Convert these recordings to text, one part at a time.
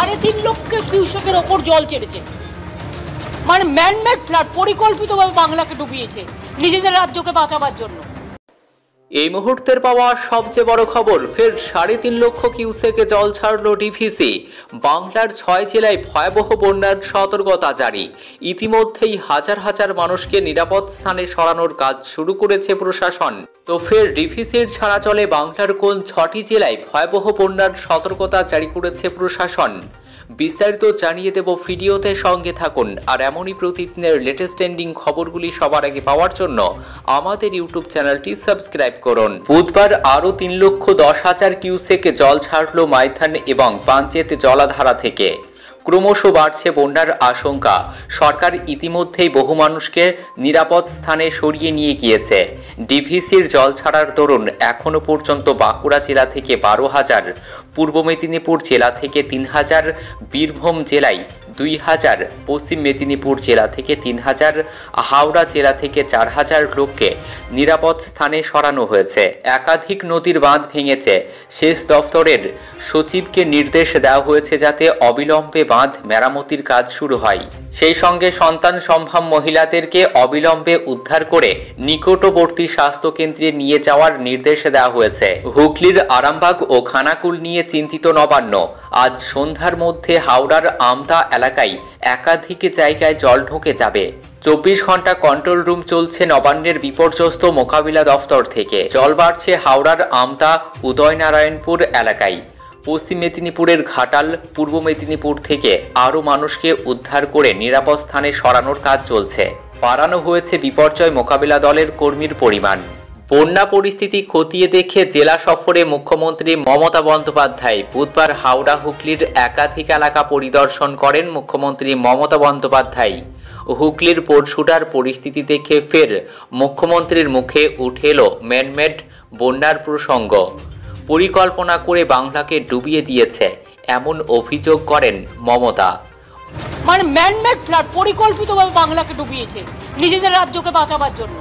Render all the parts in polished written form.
3.5 লক্ষ কিউসেকের ওপর জল ছেড়েছে। মানে ম্যানমেড ফ্লাড, পরিকল্পিতভাবে বাংলাকে ডুবিয়েছে নিজেদের রাজ্যকে বাঁচাবার জন্য। এই মুহূর্তের পাওয়া সবচেয়ে বড় খবর, ফের 3.5 লক্ষ কিউসেকে জল ছাড়ল ডিভিসি। বাংলার 6 জেলায় ভয়াবহ বন্যার সতর্কতা জারি। ইতিমধ্যেই হাজার হাজার মানুষকে নিরাপদ স্থানে সরানোর কাজ শুরু করেছে প্রশাসন। তো ফের ডিভিসির ছাড়া চলে বাংলার কোন 6টি জেলায় ভয়াবহ বন্যার সতর্কতা জারি করেছে প্রশাসন? বিস্তারিত জানিয়ে দেব ভিডিওতে, সঙ্গে থাকুন। আর এমনই প্রতিদিনের লেটেস্ট ট্রেন্ডিং খবরগুলি সবার আগে পাওয়ার জন্য আমাদের ইউটিউব চ্যানেলটি সাবস্ক্রাইব করুন। বুধবার আরও 3,10,000 কিউসেক জল ছাড়ল মাইথন এবং পাঞ্চেত জলাধারা থেকে। ক্রমশ বাড়ছে বন্যার আশঙ্কা। সরকার ইতিমধ্যেই বহু মানুষকে নিরাপদ স্থানে সরিয়ে নিয়ে গিয়েছে। ডিভিসির জল ছাড়ার দরুন এখনও পর্যন্ত বাঁকুড়া জেলা থেকে 12,000, পূর্ব মেদিনীপুর জেলা থেকে 3,000, বীরভূম জেলায় 2,000, পশ্চিম মেদিনীপুর জেলা থেকে 3,000, হাওড়া জেলা থেকে 4,000 লোককে নিরাপদ স্থানে সরানো হয়েছে। একাধিক নদীর বাঁধ ভেঙেছে। সেচ দফতরের সচিবকে নির্দেশ দেওয়া হয়েছে যাতে অবিলম্বে বাঁধ মেরামতির কাজ শুরু হয়। সেই সঙ্গে সন্তান সম্ভ্রাম মহিলাদেরকে অবিলম্বে উদ্ধার করে নিকটবর্তী স্বাস্থ্যকেন্দ্রে নিয়ে যাওয়ার নির্দেশ দেওয়া হয়েছে। হুগলির আরামবাগ ও খানাকুল নিয়ে চিন্তিত নবান্ন। আজ সন্ধ্যার মধ্যে হাওড়ার আমতা এলাকায় একাধিক জায়গায় জল ঢুকে যাবে। 24 ঘন্টা কন্ট্রোল রুম চলছে নবান্নের বিপর্যস্ত মোকাবিলা দফতর থেকে। জল বাড়ছে হাওড়ার আমতা, উদয়নারায়ণপুর এলাকায়। পশ্চিম মেদিনীপুরের ঘাটাল, পূর্ব মেদিনীপুর থেকে আরও মানুষকে উদ্ধার করে নিরাপদ স্থানে সরানোর কাজ চলছে। বাড়ানো হয়েছে বিপর্যয় মোকাবিলা দলের কর্মীর পরিমাণ। বন্যা পরিস্থিতি খতিয়ে দেখে জেলা সফরে মুখ্যমন্ত্রী মমতা বন্দ্যোপাধ্যায় বুধবার হাওড়া হুগলির একাধিক এলাকা পরিদর্শন করেন মুখ্যমন্ত্রী মমতা বন্দ্যোপাধ্যায়। হুগলির পরশুটার পরিস্থিতি দেখে ফের মুখ্যমন্ত্রীর মুখে উঠে এলো ম্যানমেড বন্যার প্রসঙ্গ। পরিকল্পনা করে বাংলাকে ডুবিয়ে দিয়েছে এমন অভিযোগ করেন মমতা। মানে ম্যানমেড ফ্লাড, পরিকল্পিতভাবে বাংলাকে ডুবিয়েছে নিজেদের রাজ্যকে বাঁচাবার জন্য।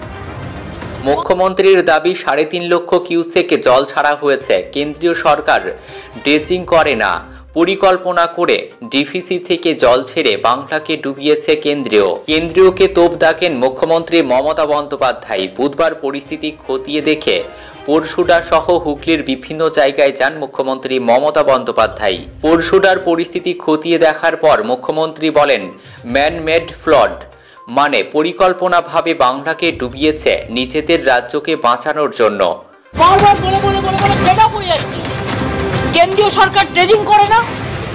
মুখ্যমন্ত্রীর দাবি 3.5 লক্ষ কিউসেক জল ছাড়া হয়েছে। কেন্দ্রীয় সরকার ড্রেজিং করে না, পরিকল্পনা করে ডিভিসি থেকে জল ছেড়ে বাংলাকে ডুবিয়েছে কেন্দ্রীয়কে তোপ দাগেন মুখ্যমন্ত্রী মমতা বন্দ্যোপাধ্যায়। বুধবার পরিস্থিতি খতিয়ে দেখে পরশুডা সহ হুগলির বিভিন্ন জায়গায় যান মুখ্যমন্ত্রী মমতা বন্দ্যোপাধ্যায়। পরশুডার পরিস্থিতি খতিয়ে দেখার পর মুখ্যমন্ত্রী বলেন, ম্যানমেড ফ্লাড মানে পরিকল্পনাভাবে বাংলাকে ডুবিয়েছে নিজেদের রাজ্যকে বাঁচানোর জন্য। বারবার বলে বলে বলে বলে ফেড আপ হয়ে যাচ্ছে। কেন্দ্রীয় সরকার ড্রেজিং করে না,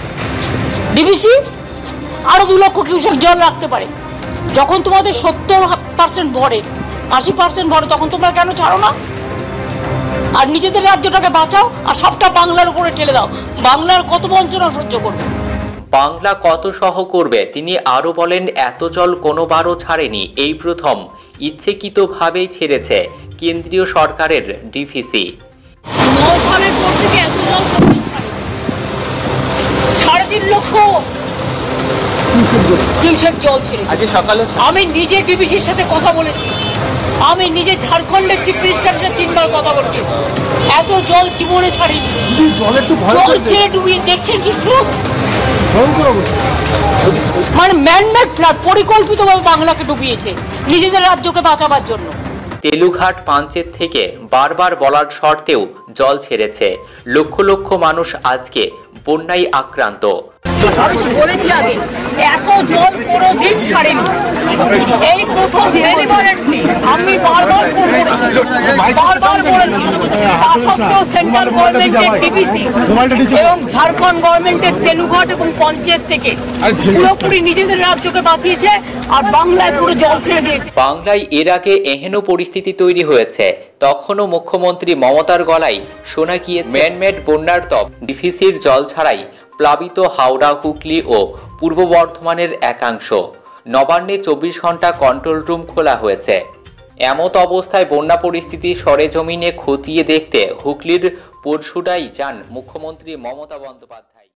ডিভিসি আরো 2 লক্ষ কিউসেক জল রাখতে পারে। যখন তোমাদের 70% ভরে, 80% ভরে, তখন তোমরা কেন ছাড়ো না? আর নিজেদের রাজ্যটাকে বাঁচাও আর সবটা বাংলার উপরে ঠেলে দাও। বাংলার কত বঞ্চনা সহ্য করবে? বাংলা কত সহ করবে? তিনি আরো বলেন, এত জল কোনোবারও ছাড়েনি, এই প্রথম ইচ্ছেকৃতভাবেই ছেড়েছে কেন্দ্রীয় সরকারের ডিভিসি। 3.5 লক্ষ কিউসেক জল ছেড়ে। আমি নিজে ডিভিসির সাথে কথা বলেছি, আমি নিজে ঝাড়খণ্ডের চিফ মিনিস্টারের সাথে 3বার কথা বলছি। এত জল জীবনে ছাড়িনি। জল ছেড়ে ডুবিয়ে দেখছেন কি স্রোত। মানে ম্যানমেড ফ্লাড, পরিকল্পিতভাবে বাংলাকে ডুবিয়েছে নিজেদের রাজ্যকে বাঁচাবার জন্য। তেলুঘাট পাঞ্চেত থেকে বারবার বলার সত্ত্বেও জল ছেড়েছে। লক্ষ লক্ষ মানুষ আজকে বন্যায় আক্রান্ত। আমি তো বলেছি আগে, এত জল কোনোদিন ছাড়েনি, এই প্রথম ডেলিভারেটলি। আমি বারবার বলেছি, তা সত্ত্বেও সেন্ট্রাল গভর্নমেন্টের ডিভিসি এবং ঝাড়খণ্ড গভর্নমেন্টের তেলুঘাট এবং পঞ্চায়েত থেকে পুরোপুরি নিজেদের রাজ্যকে বাঁচিয়েছে আর বাংলায় পুরো জল ছেড়ে দিয়েছে। বাংলায় এর আগে এহেন পরিস্থিতি তৈরি হয়েছে, তখনও মুখ্যমন্ত্রী মমতার গলায় শোনা গিয়েছে ম্যানমেড বন্যার তপ। ডিভিসির জল ছাড়াই প্লাবিত হাওড়া, হুগলি ও পূর্ব বর্ধমানের একাংশ। নবান্নে 24 ঘন্টা কন্ট্রোল রুম খোলা হয়েছে। এমত অবস্থায় বন্যা পরিস্থিতি সরেজমিনে খতিয়ে দেখতে হুগলির পরশুডায় যান মুখ্যমন্ত্রী মমতা বন্দ্যোপাধ্যায়।